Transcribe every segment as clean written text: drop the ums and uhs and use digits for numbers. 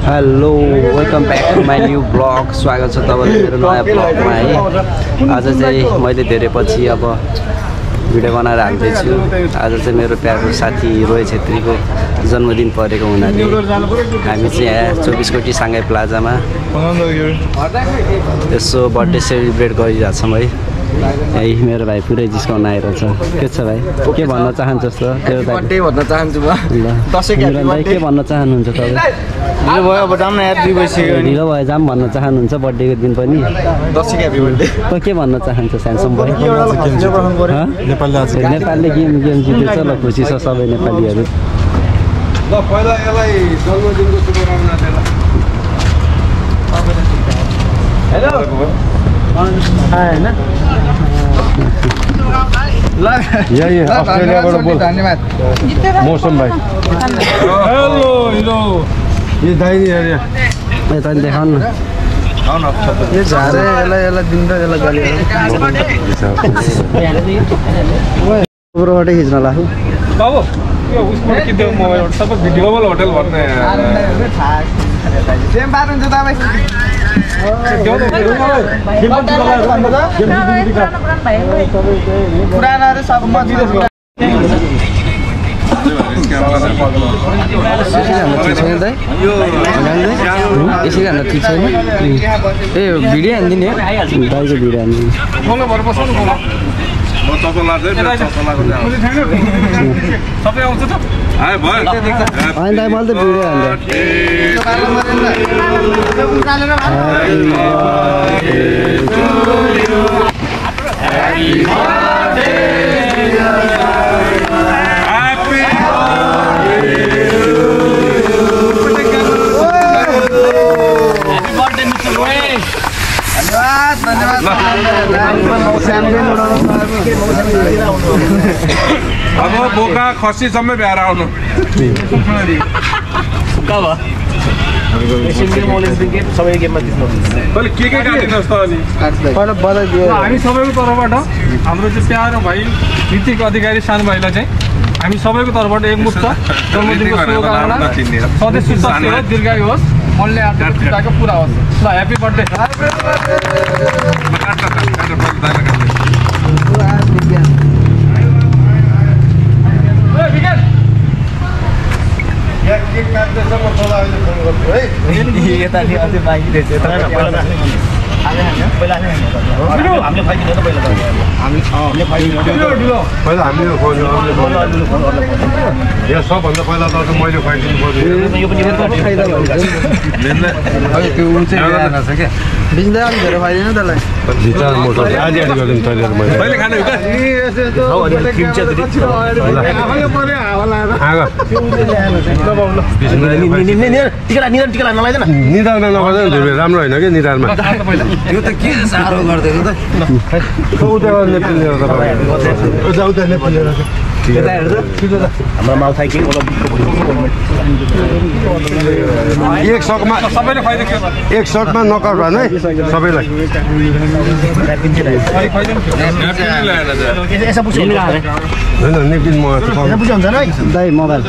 Hello welcome back to my new blog स्वागत छ तपाईहरुको मेरो नयाँ ब्लगमा है आज चाहिँ मैले धेरै पछि अब भिडियो बनाएर हाल्दैछु आज चाहिँ मेरो प्यारो साथी रोय छेत्रीको जन्मदिन परेको हुनाले हामी चाहिँ यहाँ 24 कोटी सांघाई प्लाजामा यसो बर्थडे सेलिब्रेट गरिरहेछौँ है यही मेरो भाइ पुरै जिस्काउन आइरहेछ के छ भाइ के भन्न चाहन्छस् त तेरो बर्थडे भन्न चाहन्छु म दशैं के भन्न चाहनुहुन्छ तपाईँ ढिलो भयो अब जाम न यार 2 बजिसक्यो ढिलो भयो जाम भन्न चाहनुहुन्छ बर्थडेको दिन पनि दशैं ह्यापी बर्थडे त के भन्न चाहन्छ स्यामसङ भाइ नेपालले गेम जितेछ ल खुसी छ सबै नेपालीहरू ल पहिला यसलाई जन्मदिनको शुभकामना दे ल हेलो हैन ल यही अस्ट्रेलियाबाट बोल धन्यवाद मौसम भाइ हेलो हेलो यो दाइनी एरिया ए तैँले देखाउन न यो झारे यसलाई दिन र यसलाई गाली पुरोबाट खिच्न लाग्यो बाबु यो उसबाट किन्थ्यो मोबाइलबाट सबै ग्लोबल होटल भन्ने सेम बार हुन्छ तपाईँ पुराना रे सब मजिलो यसरी हाल्दा ठिक छैन ए भिडियो हान्दिने दाइको भिडियो हान्दिने सबै आउँछ त आयो भयो होइन दाइ मैले त भिडियो अब बोका खसी सबै भ्याएर आउनु पहिले के काटिनुहोस् त अनि हामी सबैको तर्फबाट हाम्रो चाहिँ प्यारो भाइ नीतिक अधिकारी सानो भाइलाई चाहिँ हामी सबैको तर्फबाट एकमुष्ट जन्मदिनको शुभकामना सधैँ सुस्थ होस् दीर्घायु होस् मनले आएको पुरा होस् ल ह्यापी बर्थडे पहिला हामीले यहाँ सबभन्दा पहिला त मैले खुवाइदिनु निधारमा नगर्दा राम्रो होइन कि निधारमा यो त के साह्रो गर्दैन त हाम्रो माउ थाइ के एक सकमा नकआउट भएन है सबैलाई होइन निकिन म दाइ मोबाइल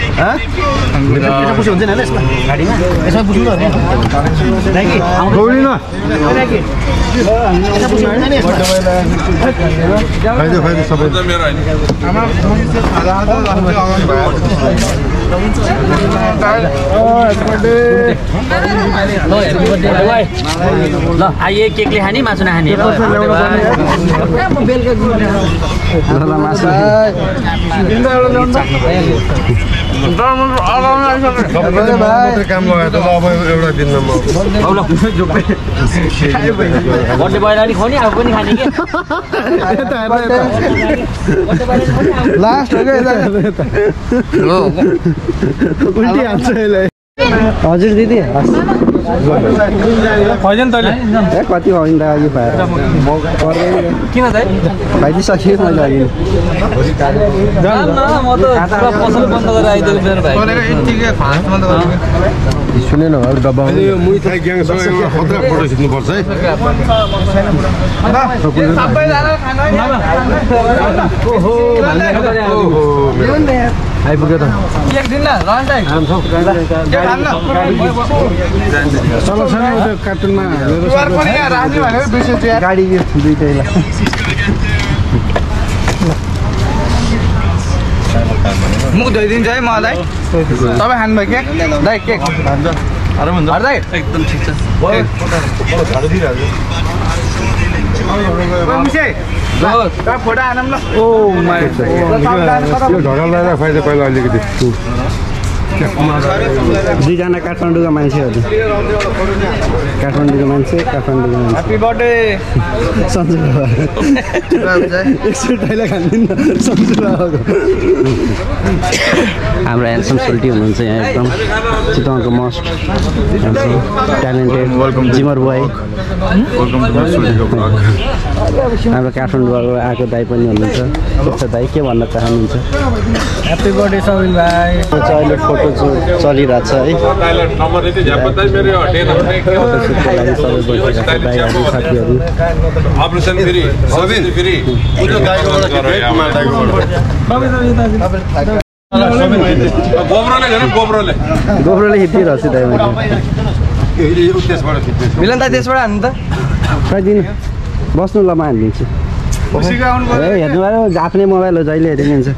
फाइदा सबै ल आइए केकले खाने मासु नखाने काम लगायो त अब एउटा दिनमा म बर्थडे भएर नि खुवाउने अब पनि खाने के लास्ट हो क्या उल्टी हाल्छ यसलाई हजुर दिदी खैजन तैँले कति होइन त यो भाइ किन त भाइजी सकियो मैले अघि पसल बन्द गरेर आइदिएको मेरो भाइ सुनेन डब्बा यो मुई थाई ग्याङसँग एउटा खतरा फोटो खिच्नुपर्छ है सबैजना खानु आइपुग्यो त एक दिन न रन टाइम आराम छौ के खान्न चलो छ नि त्यो कार्टुनमा युआर पनि यहाँ राख्ने भनेको बिर्सेछु यार गाडी यो दुईटैलाई मुख धोइदिन्छ है मलाई तपाईँ खानुभयो केक दाइ केक आराम हुन्छ दाइ एकदम ठिक छ फोटो आनौँ ल ओ माइ यो ढकाललाई फाइदा पहिला अलिकति दुईजना काठमाडौँका मान्छेहरू काठमाडौँको मान्छे ह्याप्पी बर्थडे सन्जु बाबा एकचोटि पहिला खान्दिन सन्जु बाबाको हाम्रो ह्यान्डसम सोल्टी हुनुहुन्छ यहाँ एकदम चितवनको मोस्ट ट्यालेन्टेड जिमर बोय हाम्रो काठमाडौँबाट आएको दाइ पनि हुनुहुन्छ कस्तो दाइ के भन्न चाहनुहुन्छ ह्याप्पी बर्थडे सबिन भाइ अहिले फोटो चलिरहेको छ है दाइहरू साथीहरू गोब्रोले खिचिरहेको छु दाइ मैले मिलन दाइ त्यसबाट हान्नु त खैदिनु बस्नु ल म हानिदिन्छु हेर्नु भयो आफ्नै मोबाइल हो जहिले हेरि हुन्छ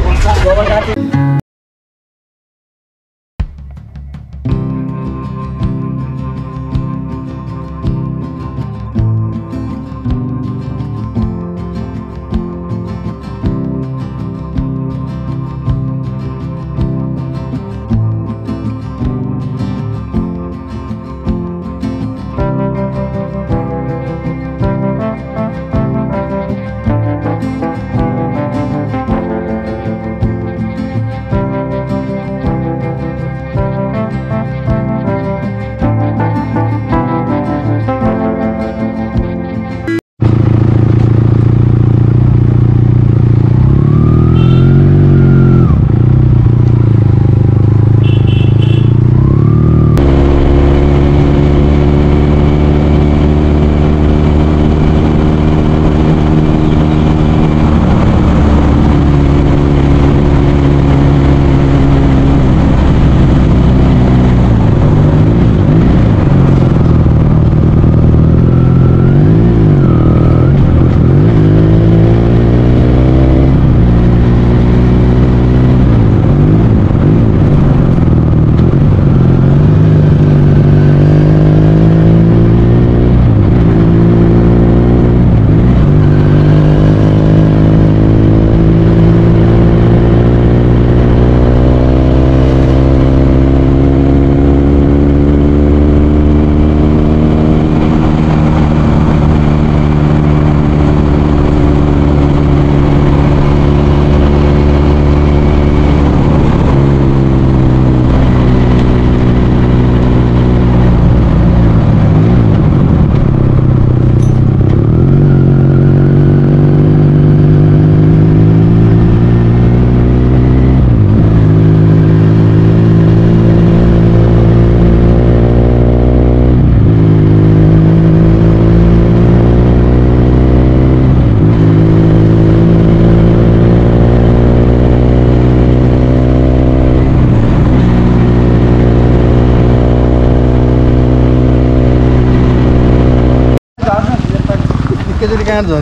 ल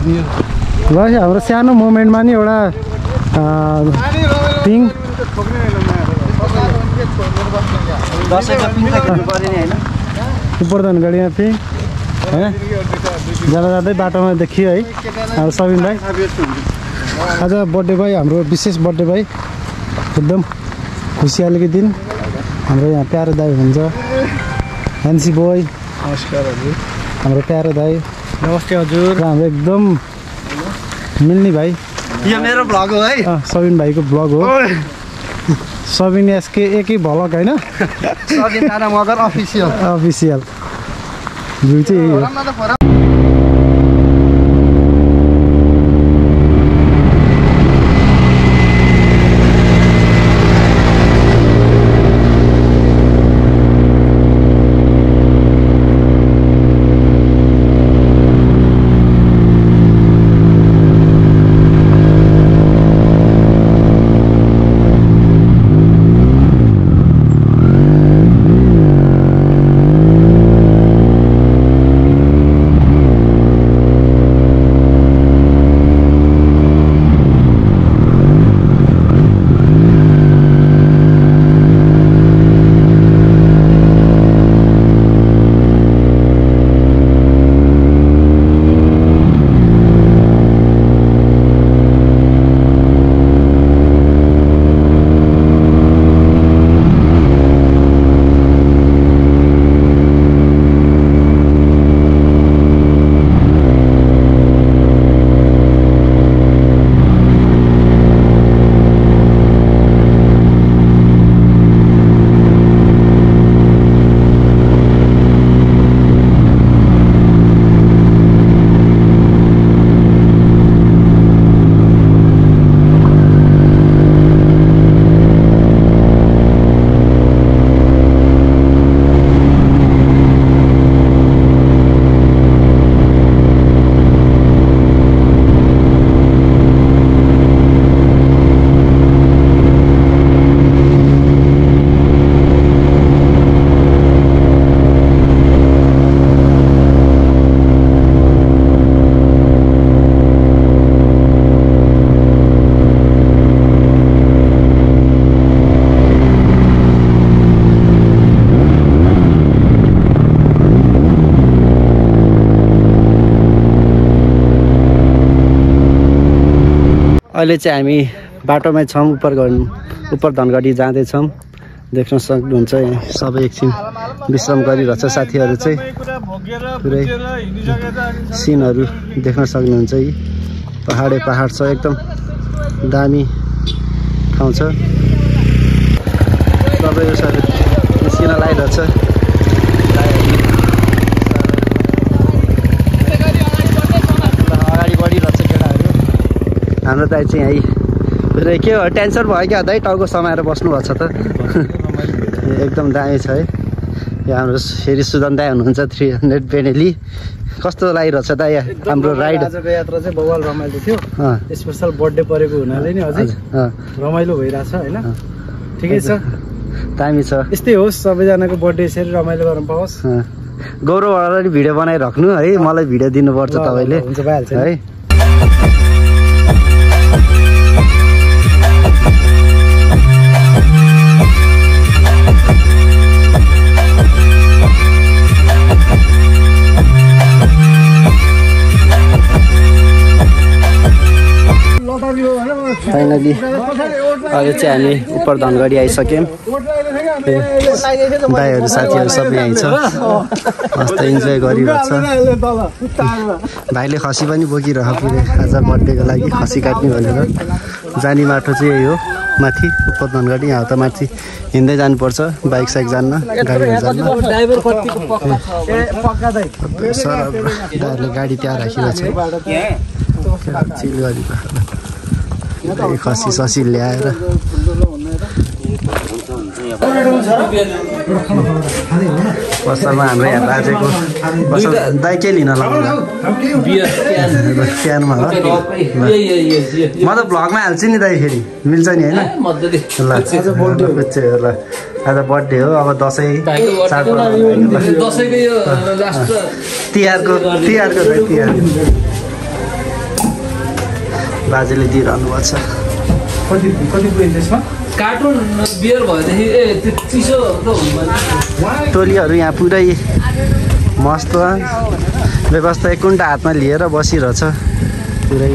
हाम्रो सानो मोमेन्टमा नि एउटा पिङ उपरधन गाडीमा पिङ होइन जाँदा जाँदै बाटोमा देखियो है हाम्रो सबिन भाइ आज बर्थडे भाइ हाम्रो विशेष बर्थडे भाइ एकदम खुसियालीको दिन हाम्रो यहाँ प्यारो दाई हुन्छ ह्यान्सी बोय नमस्कार हजुर हाम्रो प्यारो दाई नमस्ते हजुर र हाम्रो एकदम मिल्ने भाइ यो मेरो भ्लग हो है सबिन भाइको भ्लग हो सबिन एसके एकै भ्लग होइन Sabin Tara Magar official official view चाहिँ यही हो अहिले चाहिँ हामी बाटोमै छौँ, उपर धनगढी जाँदैछौँ। देख्न सक्नुहुन्छ यहाँ सबै एकछिन विश्राम गरिरहेछ साथीहरू चाहिँ। पुरै सिनहरू देख्न सक्नुहुन्छ। यी पहाड छ, एकदम दामी ठाउँ छ। सबैको सबै निस्किन लागिरहेछ। अगाडि बढिरहेछ केटाहरू। हाम्रो दाइ चाहिँ यहीँ पुरै के हो टेन्सन भयो क्या दाइ, टाउको समाएर बस्नुभएको छ त। एकदम दामी छ है। यहाँ हाम्रो फेरि सुदन दाइ हुनुहुन्छ 300 बेनेली। कस्तो लागिरहेछ दाइ हाम्रो राइड? आजको यात्रा चाहिँ बवाल रमाइलो थियो। स्पेसल बर्थडे परेको हुनाले नि अझै रमाइलो भइरहेछ होइन। ठिकै छ, दामी छ। यस्तै होस्, सबैजनाको बर्थडे यसरी रमाइलो गर्न पाओस्। गौरववाला भिडियो बनाइराख्नु है, मलाई भिडियो दिनुपर्छ तपाईँले। हुन्छ, भइहाल्छ है। फाइनली अहिले चाहिँ हामी उपर धनगढी आइसक्यौँ। दाइहरू साथीहरू सबै यहीँ छ, मस्त इन्जोय गरिरहेछ। भाइले खसी पनि बोकिरह पुरै आज बर्थडेको लागि खसी काट्ने भनेर। जाने बाटो चाहिँ यही हो, माथि उपर धनगढी। यहाँ त माथि हिँड्दै जानुपर्छ, बाइक साइक जान्न, गाडीहरू जान्न। दाइहरूले गाडी त्यहाँ राखिरहेको छ, चिल गरिरहेको खसी ससी ल्याएर। पसलमा हाम्रो यहाँ बाजेको पसल दाइ के लिन लगाउनु? क्यानमा हो। म त भ्लगमा हाल्छु नि दाइ, फेरि मिल्छ नि होइन? ल आज बर्थडे हो, अब दसैँ तिहारको बाजेले दिइरहनु भएको छ। कार्टुन बियर भएदेखि चिसो टोलीहरू यहाँ पुरै मस्त व्यवस्था, एक कुन्टा हातमा लिएर बसिरहेछ पुरै।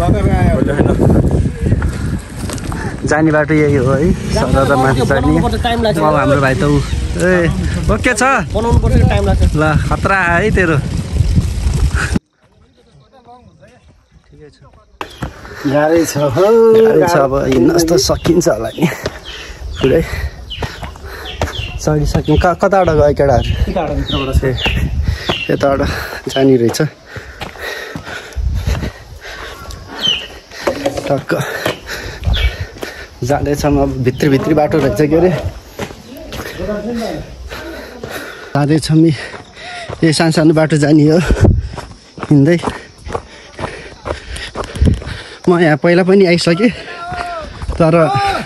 जाने बाटो यही हो है, सर माथि चढ्ने। अब हाम्रो भाइ त ओके छ ल, खतरा है तेरो। गाह्रै छ अब हिँड्न जस्तो सकिन्छ होला नि पुरै। चढिसक्यौँ। कताबाट गयो केटाहरू? यताबाट जाने रहेछ। टक्क जाँदैछौँ। अब भित्री बाटो रहेछ के अरे, जाँदैछौँ। यो सानो बाटो जाने हो हिँड्दै। म यहाँ पहिला पनि आइसकेँ, तर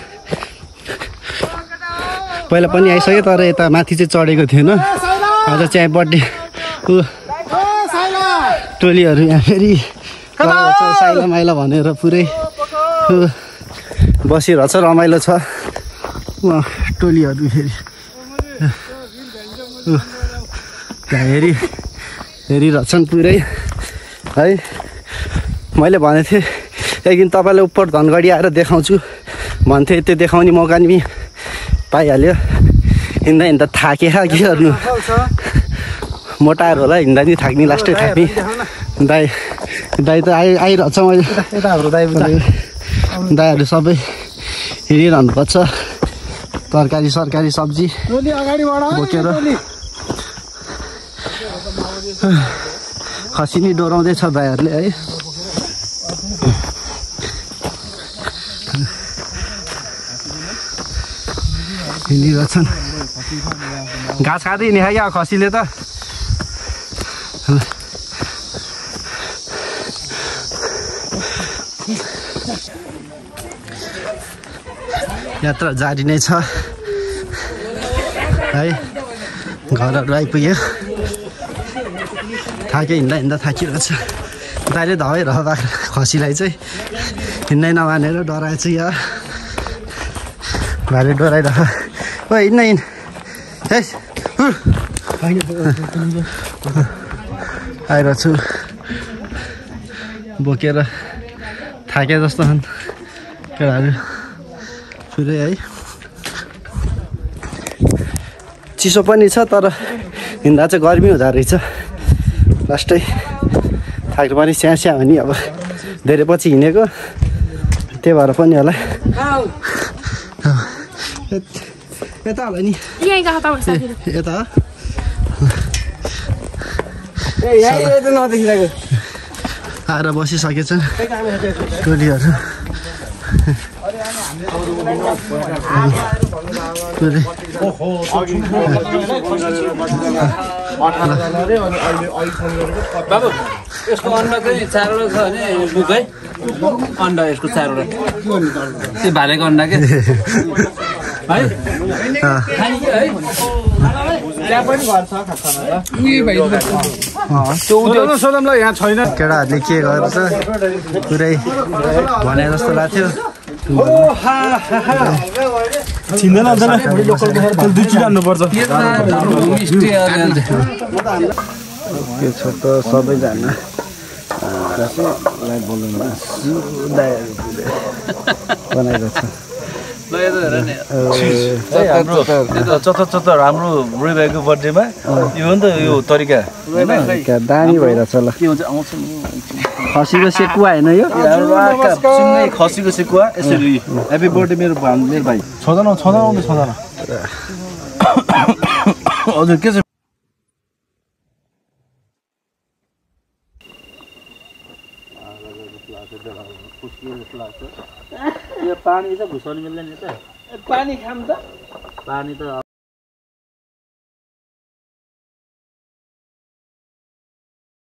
यता माथि चाहिँ चढेको थिएन। आज चाहिँ बर्थडे टोलीहरू यहाँ फेरि साइला माइला भनेर पुरै बसिरहेछ, रमाइलो छ। टोलीहरू फेरि हेरिरहेछन् पुरै है। मैले भनेको थिएँ एकदिन तपाईँलाई उपर धनगढी आएर देखाउँछु भन्थेँ, त्यो देखाउने मौका नि पाइहाल्यो। हिँड्दा थाके के गर्नु, मोटाएर होला हिँड्दा नि थाक्ने, लास्टै थाक्ने। दाइ त आइरहेछ। मैले दाइहरू सबै हिँडिरहनु पर्छ, तरकारी सरकारी सब्जी बोकेर। खसी नि डोराउँदैछ दाइहरूले है। हिँडिरहेछन्, घाँस खाँदै हिँडे क्या खसीले त। यात्रा जारी नै छ है। घरहरू आइपुग्यो, हिँड्दा थाकिरहेछ। दाइले धवाइरह खसीलाई चाहिँ हिँड्नै नमानेर डराएछ यहाँ। भाइले डराइरह, ओ हिँड्न आइरहेको छु बोकेर, थाके जस्तो केटाहरू पुरै है चिसो पनि छ तर हिँड्दा चाहिँ गर्मी हुँदो रहेछ लास्टै थाक्नु पनि स्यास्या हो नि अब धेरै पछि हिँडेको त्यही भएर पनि होला यता होला नि यता आएर बसिसकेछन् टोलीहरू बाबु यसको अन्डा चाहिँ 4वटा छ भने बुक है अन्डा यसको 4वटा त्यो भालेको अन्डा के है त्यहाँ पनि घर छ सोधमलाई यहाँ छैन केटाहरूले के गर्छ पुरै भने जस्तो लाग्थ्यो छिन्दैन अन्त 2 किलो हान्नुपर्छ के छ त सबैजना बनाएको छ चतर हाम्रो रुई भाइको बर्थडेमा यो हो नि त यो तरिका दामी भइरहेछ ल खसीको सेकुवा होइन यो सुन्नै खसीको सेकुवा यसरी ह्यापी बर्थडे मेरो भाइ छजना हजुर के छ यो पानी चाहिँ घुसाउनु मिल्दैन नि त पानी खाम त पानी त